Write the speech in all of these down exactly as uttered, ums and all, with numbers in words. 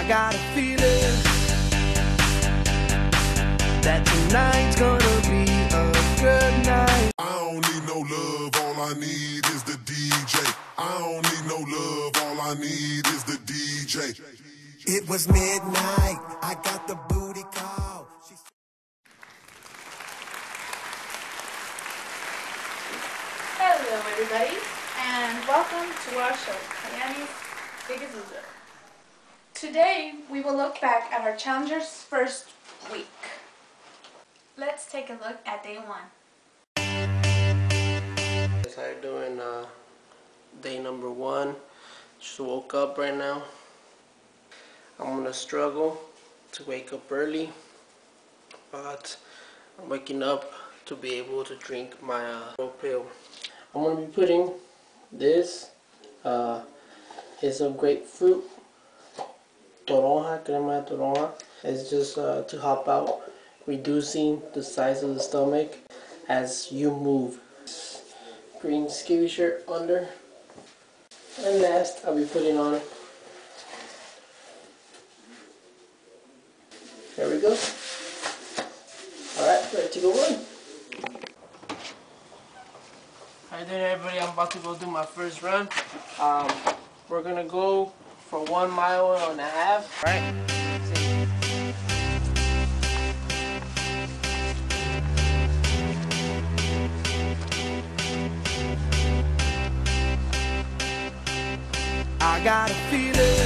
I got a feeling that tonight's gonna be a good night. I don't need no love, all I need is the D J. I don't need no love, all I need is the D J. It was midnight, I got the booty call. She... Hello everybody, and welcome to our show, Kyani's Biggest Loser. Today, we will look back at our Challenger's first week. Let's take a look at day one. How you doing? Uh, day number one. Just woke up right now. I'm gonna struggle to wake up early, but I'm waking up to be able to drink my uh, pill. I'm gonna be putting this. Uh, it's a grapefruit toronja, crema de toronja. It's just uh, to help out reducing the size of the stomach as you move. Green skivvy shirt under, and last I'll be putting on, there we go. Alright, ready to go run. Alright then everybody, I'm about to go do my first run. Um, we're gonna go for one mile and a half. Alright. I got a feeling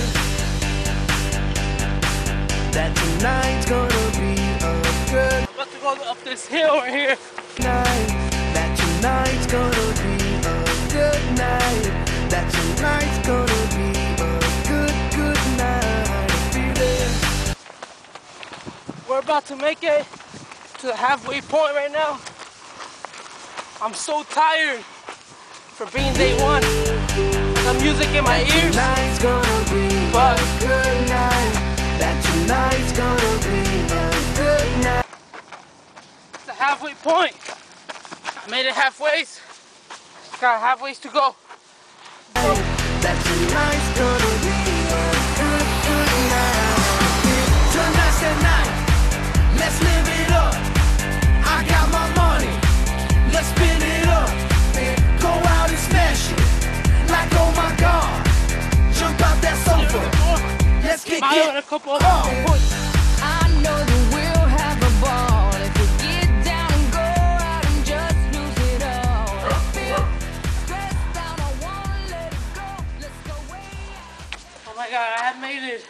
that tonight's gonna be a good I'm about to go up this hill right here. night. That tonight's gonna be a good night. That tonight's gonna be a good, good night. I feel it. We're about to make it to the halfway point right now. I'm so tired for being day one. The music in my ears, tonight's gonna be but a good night. That tonight's gonna be a good night. it's the halfway point. I made it halfway. Got halfway to go. That tonight's gonna be a good, good night. Tonight's the night. Let's live it up. I got my money. Let's spin it up. Go out and smash it. Like, oh my God, jump out that sofa. Let's get I it. a couple of Oh. I know that we'll have a ball if we get down and go out and just lose it all. I feel stressed out, I wanna let it go. Let's go way out. Oh my God, I have made it.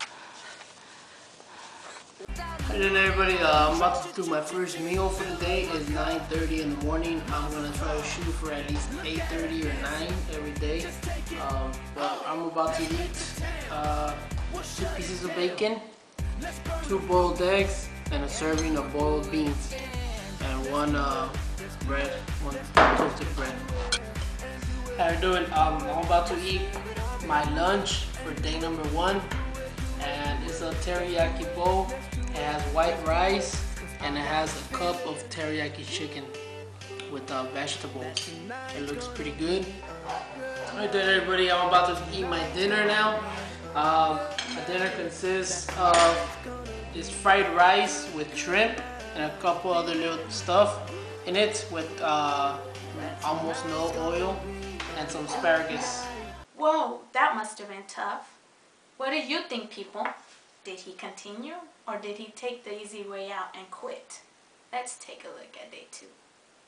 Hey then everybody, uh, I'm about to do my first meal for the day. It's nine thirty in the morning. I'm gonna try to shoot for at least eight thirty or nine every day. Um, but I'm about to eat uh, two pieces of bacon, two boiled eggs, and a serving of boiled beans, and one uh, bread, one toasted bread. How you doing? Um, I'm about to eat my lunch for day number one, and it's a teriyaki bowl. It has white rice and it has a cup of teriyaki chicken with uh, vegetables. It looks pretty good. Alright then everybody, I'm about to eat my dinner now. Um, the dinner consists of this fried rice with shrimp and a couple other little stuff in it with uh, almost no oil and some asparagus. Whoa, that must have been tough. What do you think, people? Did he continue, or did he take the easy way out and quit? Let's take a look at day two.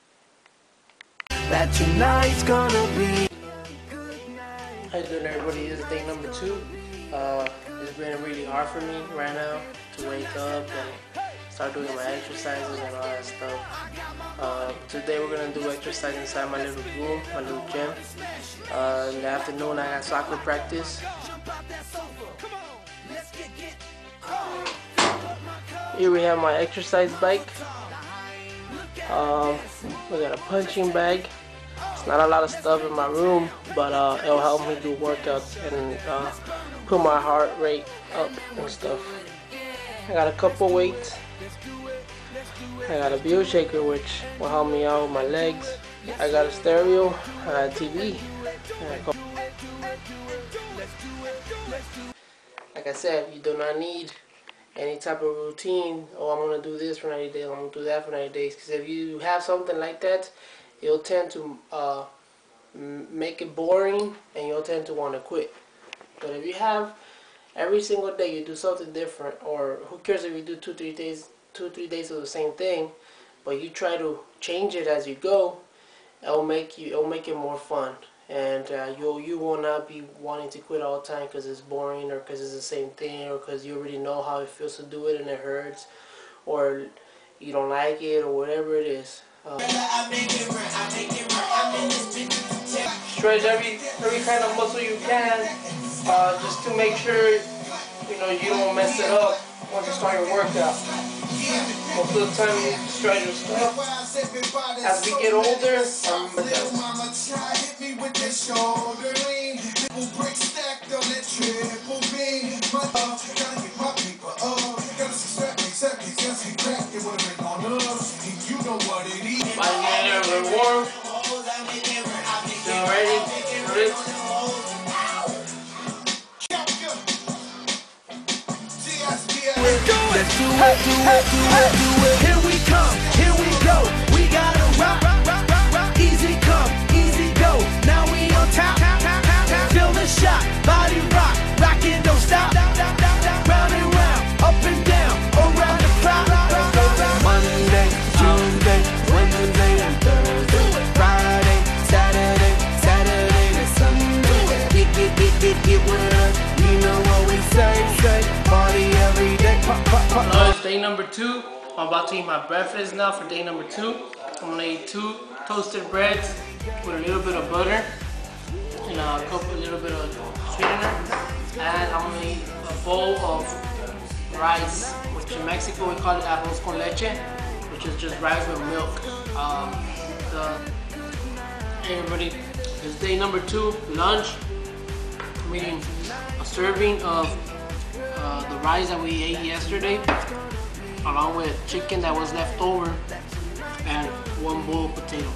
That tonight's gonna be. How you doing everybody? This is day number two. Uh, it's been really hard for me right now to wake up and start doing my exercises and all that stuff. Uh, today we're gonna do exercise inside my little room, my little gym. Uh, in the afternoon I got soccer practice. Here we have my exercise bike. Um, we got a punching bag. It's not a lot of stuff in my room, but uh, it'll help me do workouts and uh, put my heart rate up and stuff. I got a couple weights. I got a bio shaker which will help me out with my legs. I got a stereo, I got a T V. I got I said, you do not need any type of routine. Oh, I'm gonna do this for ninety days. I'm gonna do that for ninety days. Because if you have something like that, you'll tend to uh, make it boring, and you'll tend to want to quit. But if you have every single day you do something different, or who cares if you do two, three days, two, three days of the same thing, but you try to change it as you go, it'll make you, it'll make it more fun. And uh, you you will not be wanting to quit all the time because it's boring, or because it's the same thing, or because you already know how it feels to do it and it hurts, or you don't like it, or whatever it is. Um, stretch every every kind of muscle you can, uh, just to make sure you know you don't mess it up once you start your workout. Most of the time you need to stretch your stuff. As we get older, um, body getting a little warm. Getting ready for this. Let's do it, do it, do it, do it. Here we come, here we go. We gotta rock, rock, rock, rock, rock. Easy come, easy go. Now we on top, top, top, top, top. Feel the shot, body rock, rock it, don't stop. Round and round, up and down, around the clock. Monday, Tuesday, Wednesday, and Thursday, Friday, Saturday, Saturday to Sunday. Get, get, get, get, get with us. You know what we say, say. Party every day. Pop, pop, pop. Uh, it's day number two. I'm about to eat my breakfast now for day number two. I'm gonna eat two toasted breads with a little bit of butter and a couple, a little bit of sweetener, and I'm gonna eat a bowl of rice, which in Mexico we call it arroz con leche, which is just rice with milk. Um, the, hey everybody, it's day number two, lunch. I'm eating a serving of Uh, the rice that we ate yesterday, along with chicken that was left over, and one bowl of potato.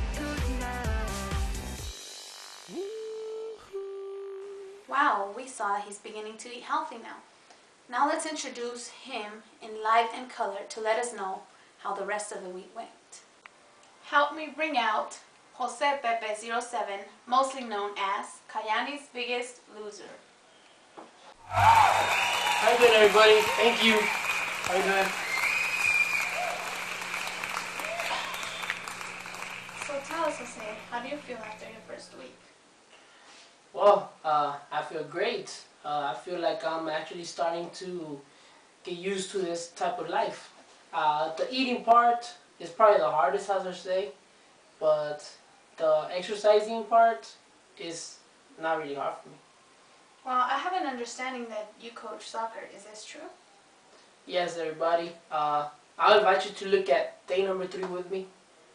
Wow, we saw he's beginning to eat healthy now. Now let's introduce him in live and color to let us know how the rest of the week went. Help me bring out Jose Pepe zero seven, mostly known as Kyani's Biggest Loser. How you doing, everybody? Thank you. How you doing? So tell us, Jose, how do you feel after your first week? Well, uh, I feel great. Uh, I feel like I'm actually starting to get used to this type of life. Uh, the eating part is probably the hardest, as I say, but the exercising part is not really hard for me. Well, I have an understanding that you coach soccer. Is this true? Yes, everybody. Uh, I'll invite you to look at day number three with me.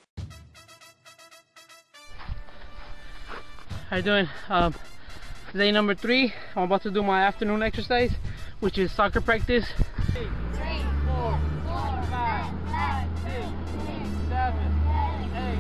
How you doing? Um, day number three. I'm about to do my afternoon exercise, which is soccer practice. Three, four, four, five, five, six, seven, eight,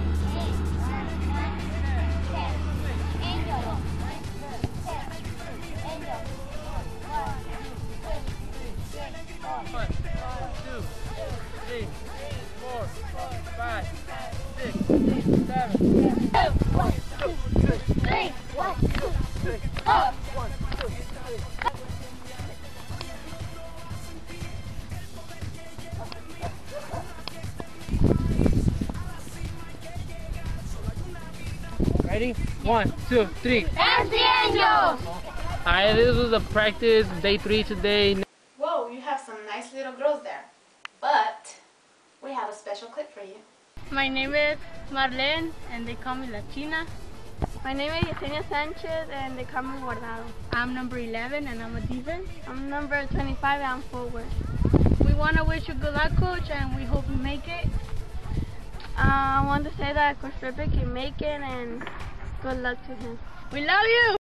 One, two, three, four, five, six, seven. One, two, three. One, two, three. Up. One, two, three. Ready? One, two, three. And the angels! Alright, this was a practice, day three today. Whoa, you have some nice little girls there. But we have a special clip for you. My name is Marlene and they call me La China. My name is Yesenia Sanchez and they call me Guardado. I'm number eleven and I'm a defense. I'm number twenty-five and I'm forward. We want to wish you good luck, Coach, and we hope you make it. Uh, I want to say that Coach Pepe can make it and good luck to him. We love you!